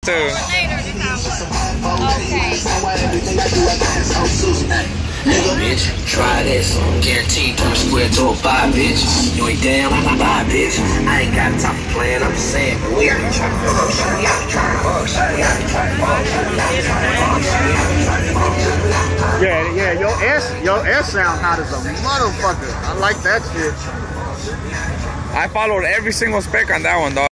Okay. Nigga, bitch, try this. Guaranteed turn square to a buy, bitch. You ain't damn, buy, bitch. I ain't got time for playing, I'm just saying. We gotta try to fuck, we gotta try to fuck, we gotta try to fuck, we gotta try to fuck, we gotta try to fuck. Yeah, your S sound hot as a motherfucker. I like that shit. I followed every single spec on that one, dog.